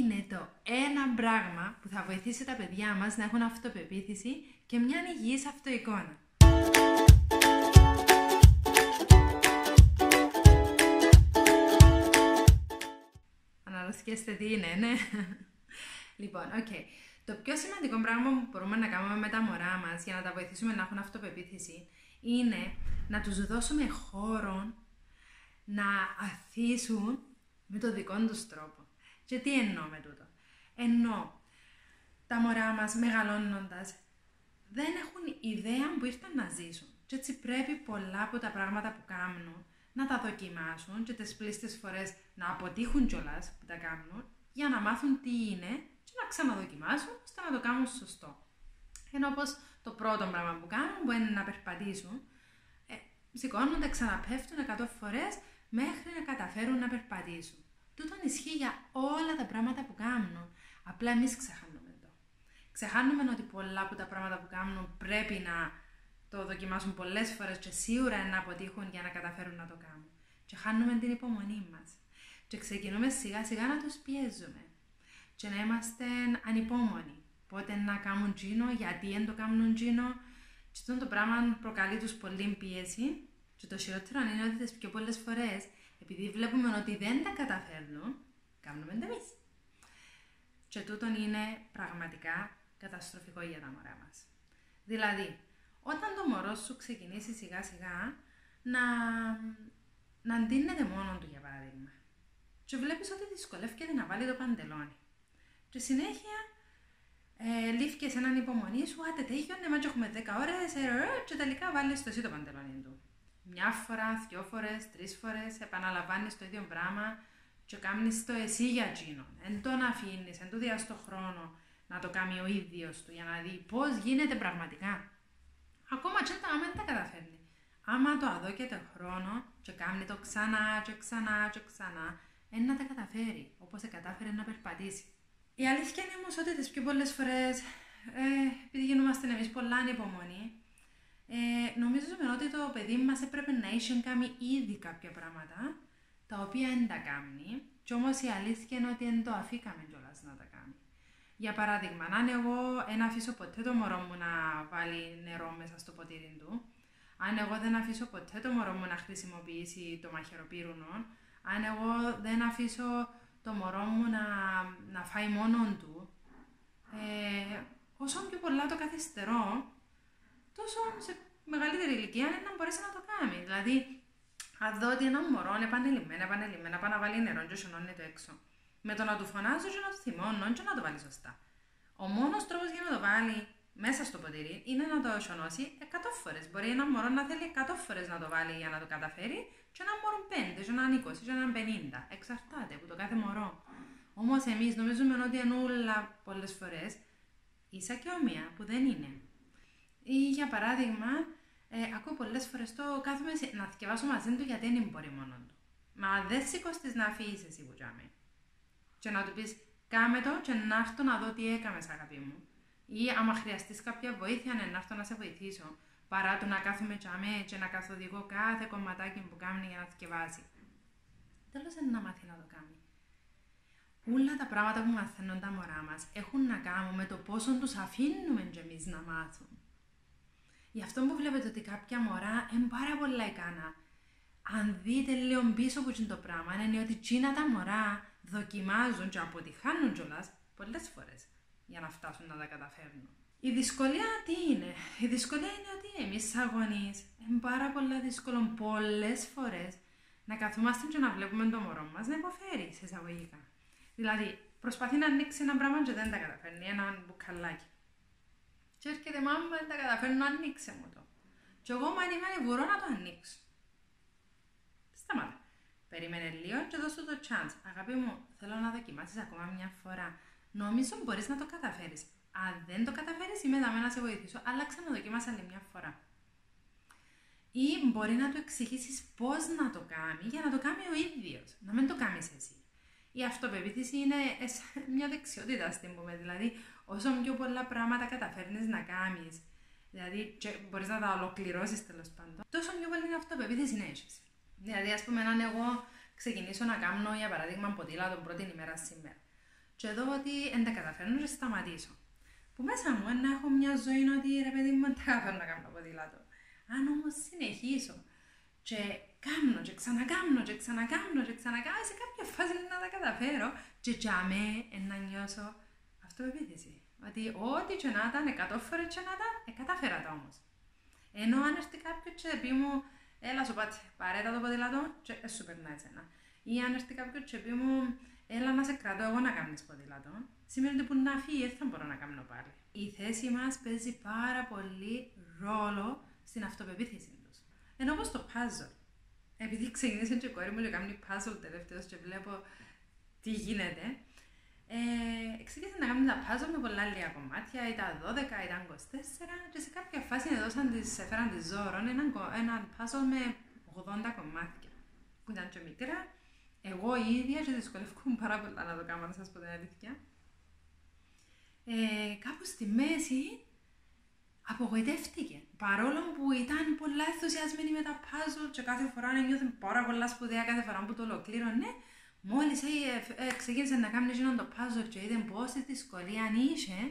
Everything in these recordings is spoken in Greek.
είναι το ένα πράγμα που θα βοηθήσει τα παιδιά μας να έχουν αυτοπεποίθηση και μια υγιής αυτοεικόνα. Αναρωτιέστε τι είναι, ναι. Λοιπόν, το πιο σημαντικό πράγμα που μπορούμε να κάνουμε με τα μωρά μας για να τα βοηθήσουμε να έχουν αυτοπεποίθηση είναι να τους δώσουμε χώρο να αθίσουν με το δικό τους τρόπο. Και τι εννοώ με τούτο? Εννοώ τα μωρά μας μεγαλώνοντας δεν έχουν ιδέα που ήρθαν να ζήσουν. Και έτσι πρέπει πολλά από τα πράγματα που κάνουν να τα δοκιμάσουν και τις πλήστες φορές να αποτύχουν κιόλας που τα κάνουν για να μάθουν τι είναι και να ξαναδοκιμάσουν ώστε να το κάνουν σωστό. Ενώ όπως το πρώτο πράγμα που κάνουν που είναι να περπατήσουν, σηκώνονται, ξαναπέφτουν 100 φορές μέχρι να καταφέρουν να περπατήσουν. Τούτον ισχύει για όλα τα πράγματα που κάνουν. Απλά εμείς ξεχάνουμε το. Ξεχάνουμε ότι πολλά από τα πράγματα που κάνουν πρέπει να το δοκιμάσουν πολλές φορές και σίγουρα να αποτύχουν για να καταφέρουν να το κάνουν. Και χάνουμε την υπομονή μας. Και ξεκινούμε σιγά σιγά να τους πιέζουμε. Και να είμαστε ανυπόμονοι. Πότε να κάνουν τζίνο, γιατί δεν το κάνουν τζίνο. Και αυτό το πράγμα προκαλεί τους πολύ πίεση. Και το χειρότερο είναι ότι τις πιο πολλές φορές, επειδή βλέπουμε ότι δεν τα καταφέρνουν, κάνουμε τα εμείς. Και τούτον είναι πραγματικά καταστροφικό για τα μωρά μας. Δηλαδή, όταν το μωρό σου ξεκινήσει σιγά σιγά να αντίνεται μόνο του, για παράδειγμα, και βλέπεις ότι δυσκολεύεται να βάλει το παντελόνι. Και συνέχεια λήφκες έναν υπομονή σου, άτε τέχιονε, μα και έχουμε 10 ώρες, και τελικά βάλεις το εσύ το παντελόνι του. Μια φορά, 2 φορές, 3 φορές, επαναλαμβάνεις το ίδιο πράγμα και κάνεις το εσύ για εκείνον. Εν τον αφήνεις, εν του διάς το χρόνο να το κάνει ο ίδιος του για να δει πώς γίνεται πραγματικά. Ακόμα και άμα δεν τα καταφέρνει. Άμα το αδόκεται χρόνο και κάνει το ξανά και ξανά και ξανά, να τα καταφέρει, όπως κατάφερε να περπατήσει. Η αλήθεια είναι όμως ότι τις πιο πολλές φορές, επειδή γινόμαστε εμείς πολλά ανυπομονή, νομίζουμε ότι το παιδί μας έπρεπε να είχε κάνει ήδη κάποια πράγματα, τα οποία δεν τα κάνει, και όμως η αλήθεια είναι ότι δεν το αφήκαμε κιόλας να τα κάνει. Για παράδειγμα, αν εγώ δεν αφήσω ποτέ το μωρό μου να βάλει νερό μέσα στο ποτήρι του, αν εγώ δεν αφήσω ποτέ το μωρό μου να χρησιμοποιήσει το μαχαιροπύρουνο, αν εγώ δεν αφήσω το μωρό μου να φάει μόνον του, όσο πιο πολλά το καθυστερώ, τόσο σε μεγαλύτερη ηλικία είναι να μπορέσει να το κάνει. Δηλαδή, αν δω ότι ένα μωρό επανειλημμένα πάει να βάλει νερό και σιωνώνει το έξω, με το να του φωνάζω και να του θυμώνω και να το βάλει σωστά. Ο μόνος τρόπος για να το βάλει μέσα στο ποτήρι είναι να το σιωνώσει 100 φορές. Μπορεί ένα μωρό να θέλει 100 φορές να το βάλει για να το καταφέρει, και ένα μωρό 5, και έναν 20, και έναν 50. Εξαρτάται από το κάθε μωρό. Όμως εμείς νομίζουμε ότι είναι όλα πολλές φορές ίσα και ομοία, που δεν είναι. Ή για παράδειγμα, ακούω πολλές φορές το κάθομαι να θυκευάσω μαζί του γιατί δεν μπορεί μόνο του. Μα δεν σηκώστης να αφήσεις εσύ που τζάμε. Και να του πεις, κάμε το και να έρθω να δω τι έκαμες, αγάπη μου. Ή άμα χρειαστείς κάποια βοήθεια, να έρθω να σε βοηθήσω. Παρά το να κάθομαι τζάμε και να καθοδηγώ κάθε κομματάκι που κάνει για να θυκευάσει. Τέλος είναι να μάθει να το κάνει. Όλα τα πράγματα που μαθαίνουν τα μωρά μας έχουν να κάνουν με το πόσο τους αφήνουμε και εμείς να μάθουν. Γι' αυτό που βλέπετε ότι κάποια μωρά είναι πάρα πολλά ικανά. Αν δείτε λίγο πίσω από το πράγμα, είναι ότι εκείνα τα μωρά δοκιμάζουν και αποτυχάνουν κιόλας πολλές φορές για να φτάσουν να τα καταφέρνουν. Η δυσκολία τι είναι? Η δυσκολία είναι ότι εμείς σαν γονείς είναι πάρα πολλά δύσκολο πολλές φορές να καθόμαστε και να βλέπουμε το μωρό μας να υποφέρει σε εισαγωγικά. Δηλαδή, προσπαθεί να ανοίξει ένα πράγμα και δεν τα καταφέρνει, ένα μπουκαλάκι. Και έρχεται μάμα, δεν τα καταφέρνω, ανοίξε μου το. Και εγώ μανιμάνι μπορώ να το ανοίξω. Σταμάτα. Περίμενε λίγο και δώσ' του το chance. Αγάπη μου, θέλω να δοκιμάσεις ακόμα μια φορά. Νομίζω μπορείς να το καταφέρεις. Αν δεν το καταφέρεις, είμαι εδώ να σε βοηθήσω, αλλά ξαναδοκιμάσα άλλη μια φορά. Ή μπορεί να του εξηγήσεις πώς να το κάνει για να το κάνει ο ίδιος, να μην το κάνεις εσύ. Η αυτοπεποίθηση είναι μια δεξιότητα, ας την πούμε. Δηλαδή, όσο πιο πολλά πράγματα καταφέρνεις να κάνεις, δηλαδή μπορείς να τα ολοκληρώσεις τέλος πάντων, τόσο πιο πολύ αυτοπεποίθηση έχεις. Δηλαδή, ας πούμε, αν εγώ ξεκινήσω να κάνω, για παράδειγμα, ποτήλα την πρώτη ημέρα σήμερα, και δω ότι δεν τα καταφέρνω και σταματήσω. Που μέσα μου να έχω μια ζωή ότι ρε παιδί μου δεν τα καταφέρνω να κάνω ποδήλατο. Αν όμως συνεχίσω και κάνω και ξανακάνω και ξανακάνω και ξανακάνω, σε κάποια φάση να τα καταφέρω και για μέ να νιώσω αυτοεπίθεση. Ότι ό,τι και να ήταν, 100 φορές και να ήταν, κατάφερα τα όμως. Ενώ αν έρθει κάποιος και πει μου, έλα σου πάτε, παρέτα το ποδήλατο και σου περνά εσένα. Ή αν έρθει κάποιος και πει μου, έλα να σε κρατώ εγώ να κάνεις ποδήλατο, σημαίνει ότι που να φύγει δεν θα μπορώ να κάνω πάλι. Η θέση μας παίζει πάρα πολύ ρόλο στην αυτοπεποίθηση τους. Ενώ όπως το puzzle. Επειδή ξεκίνησε και η κόρη μου και κάνει puzzle τελευταίως και βλέπω τι γίνεται, ξεκίνησε να κάνει τα puzzle με πολλά λίγα κομμάτια, ή τα 12, ή τα 24, και σε κάποια φάση έφεραν τη Ζώρον ένα puzzle με 80 κομμάτια, που ήταν και μικρά. Εγώ η ίδια και δυσκολεύομαι πάρα πολλά να το κάνω, να σας πω την αλήθεια. Κάπου στη μέση απογοητεύτηκε. Παρόλο που ήταν πολλά ενθουσιασμένη με τα puzzle και κάθε φορά νιώθε πάρα πολλά σπουδαία κάθε φορά που το ολοκλήρωνε, μόλις ξεκίνησε να κάνει εκείνον το puzzle και είδε πόση δυσκολία είχε,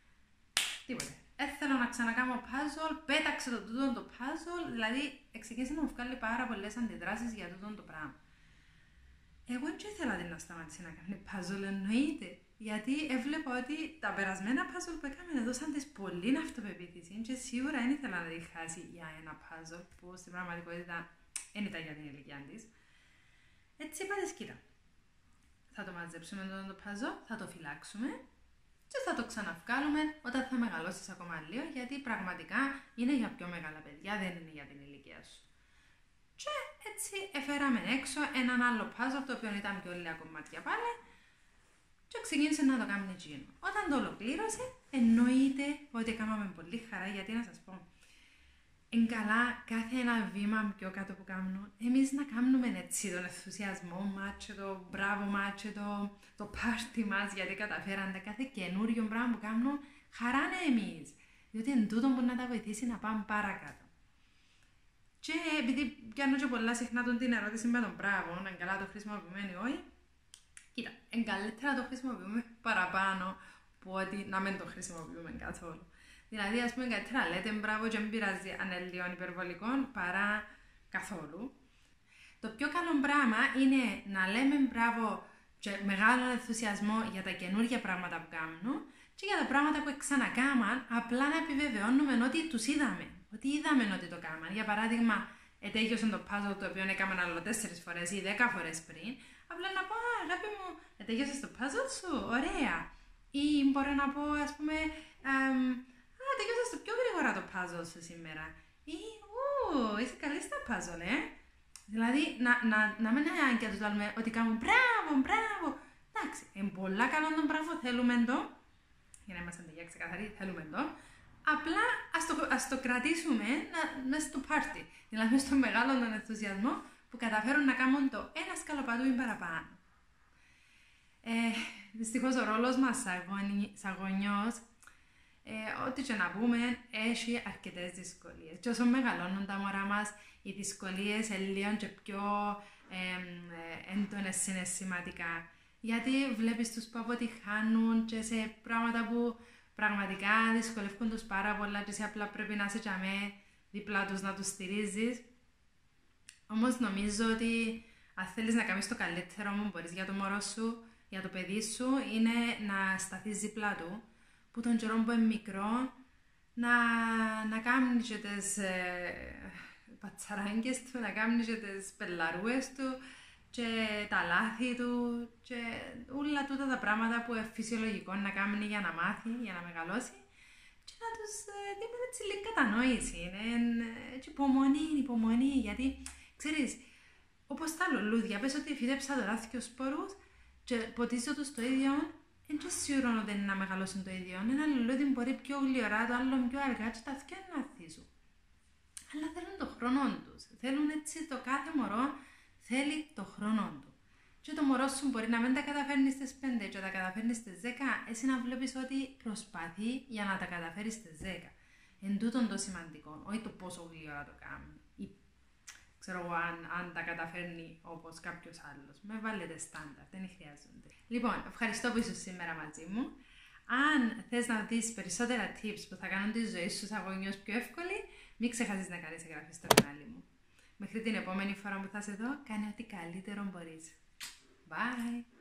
τίποτε. Έθελα να ξανακάνω puzzle, πέταξε το τούτο το puzzle, δηλαδή ξεκίνησε να μου βγάλει πάρα πολλές αντιδράσεις για τούτο το πράγμα. Εγώ δεν ήθελα να σταματήσει να κάνει puzzle, εννοείται. Γιατί έβλεπα ότι τα περασμένα puzzle που έκαμε έδωσαν της πολύ αυτοπεποίθηση και σίγουρα δεν ήθελα να τη χάσει για ένα puzzle που στην πραγματικότητα δεν ήταν για την ηλικία της. Έτσι είπα της, κοίτα, θα το μαζέψουμε το puzzle, θα το φυλάξουμε και θα το ξαναβγάλουμε όταν θα μεγαλώσεις ακόμα λίγο, γιατί πραγματικά είναι για πιο μεγάλα παιδιά, δεν είναι για την ηλικία σου. Και έτσι έφεραμε έξω έναν άλλο puzzle, το οποίο ήταν πιο λίγα κομμάτια πάλι, και ξεκίνησε να το κάνουμε εκείνο. Όταν το ολοκλήρωσε, εννοείται ότι έκαναμε πολύ χαρά, γιατί να σας πω, εν καλά κάθε ένα βήμα πιο κάτω που κάνουμε, εμείς να κάνουμε έτσι τον ενθουσιασμό μας και το μπράβο μας και το πάρτι μας, γιατί καταφέρατε κάθε καινούριο πράγμα που κάνουμε, χαρά είναι εμείς, διότι εν τούτο μπορεί να τα βοηθήσει να πάμε παρακάτω. Και επειδή πιάνω και πολλά συχνά την ερώτηση με τον μπράβο, αν καλά το χρησιμοποιούμε ή όχι, κοίτα, εν καλύτερα το χρησιμοποιούμε παραπάνω από ότι να μην το χρησιμοποιούμε καθόλου. Δηλαδή, ας πούμε, καλύτερα λέτε μπράβο και μην πειράζει αν είναι λίγο υπερβολικό παρά καθόλου. Το πιο καλό πράγμα είναι να λέμε μπράβο και μεγάλο ενθουσιασμό για τα καινούργια πράγματα που κάνουν και για τα πράγματα που ξανακάμαν, απλά να επιβεβαιώνουμε ότι τους είδαμε. Ότι είδαμε ότι το κάμαν. Για παράδειγμα, ετέγιωσε το puzzle το οποίο έκαναν άλλο 4 φορές ή 10 φορές πριν. Απλά να πω, αγάπη μου, ετέγιωσε το puzzle σου, ωραία. Ή μπορώ να πω, ας πούμε, ετέγιωσε πιο γρήγορα το puzzle σου σήμερα. Ή, είσαι καλή στα puzzle, Δηλαδή, να μην είναι και τους λέμε ότι κάνουμε μπράβο. Εντάξει, είναι πολλά καλό το μπράβο, θέλουμε το. Για να είμαστε για ξεκαθαροί, θέλουμε το. Απλά ας το κρατήσουμε μέσα στο πάρτι. Δηλαδή, στο μεγάλο τον ενθουσιασμό που καταφέρουν να κάνουν το ένα σκαλοπατούι παραπάνω. Δυστυχώς ο ρόλος μας σαν γονιός, ό,τι και να πούμε, έχει αρκετές δυσκολίες. Και όσο μεγαλώνουν τα μωρά μας, οι δυσκολίες είναι λίγο και πιο έντονες συναισθηματικά. Γιατί βλέπεις τους που αποτυχάνουν και σε πράγματα που πραγματικά δυσκολεύουν τους πάρα πολλά και εσύ απλά πρέπει να είσαι τζαμέ δίπλα τους να τους στηρίζεις. Όμως νομίζω ότι αν θέλεις να κάνεις το καλύτερο που μπορείς για το μωρό σου, για το παιδί σου, είναι να σταθείς δίπλα του, που τον καιρό που είναι μικρό, να κάνεις και τις πατσαράγγες του, να κάνεις και τις πελαρούες του και τα λάθη του και όλα τούτα τα πράγματα που είναι φυσιολογικό να κάνει για να μάθει, για να μεγαλώσει και να τους δίνουν έτσι λίγη κατανόηση, και υπομονή, γιατί ξέρεις, όπως τα λουλούδια, πες ότι φύτεψα τώρα 2 σπόρους και ποτίζω τους το ίδιο, δεν είναι σίγουρο ότι είναι να μεγαλώσουν το ίδιο. Ένα λουλούδι μπορεί πιο γλυωρά, το άλλο πιο αργά και τα δυο να ανθίσουν. Αλλά θέλουν το χρόνο τους. Θέλουν έτσι το κάθε μωρό θέλει το χρόνο του. Και το μωρό σου μπορεί να μην τα καταφέρνει στις 5 και τα καταφέρνει στις 10, εσύ να βλέπεις ότι προσπαθεί για να τα καταφέρει στις 10. Εν τούτον το σημαντικό, όχι το πόσο γλυωρά το κάνει. ξέρω εγώ, αν τα καταφέρνει όπως κάποιος άλλος. Με βάλετε στάνταρ, δεν χρειάζονται. Λοιπόν, ευχαριστώ που ήσουν σήμερα μαζί μου. Αν θες να δεις περισσότερα tips που θα κάνουν τη ζωή στους αγωνιούς πιο εύκολη, μην ξεχάσεις να κάνεις εγγραφή στο κανάλι μου. Μέχρι την επόμενη φορά που θα είσαι εδώ, κάνε ό,τι καλύτερο μπορείς. Bye!